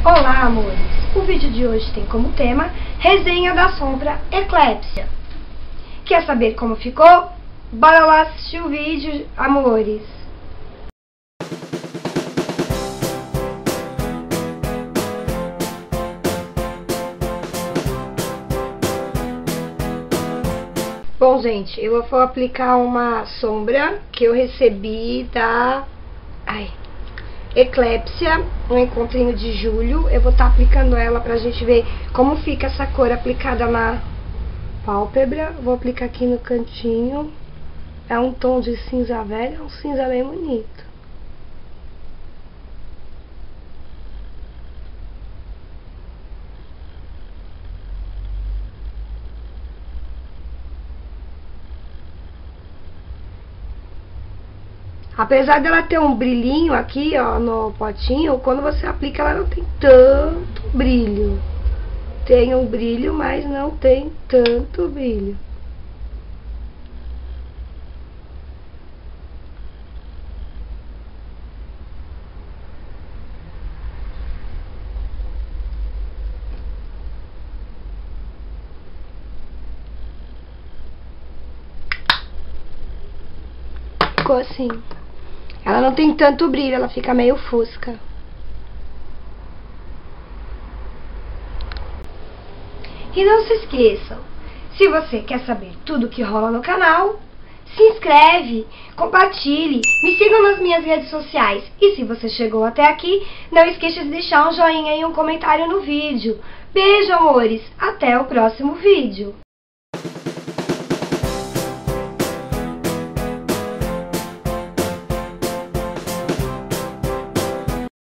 Olá, amores! O vídeo de hoje tem como tema resenha da sombra Eclipse. Quer saber como ficou? Bora lá assistir o vídeo, amores! Bom, gente, eu vou aplicar uma sombra que eu recebi da Eclipse, no encontrinho de julho. Eu vou estar aplicando ela pra gente ver como fica essa cor aplicada na pálpebra. Vou aplicar aqui no cantinho. É um tom de cinza velho, é um cinza bem bonito. Apesar dela ter um brilhinho aqui, ó, no potinho, quando você aplica ela não tem tanto brilho. Tem um brilho, mas não tem tanto brilho. Ficou assim. Ela não tem tanto brilho, ela fica meio fosca. E não se esqueçam, se você quer saber tudo que rola no canal, se inscreve, compartilhe, me sigam nas minhas redes sociais. E se você chegou até aqui, não esqueça de deixar um joinha e um comentário no vídeo. Beijo, amores! Até o próximo vídeo!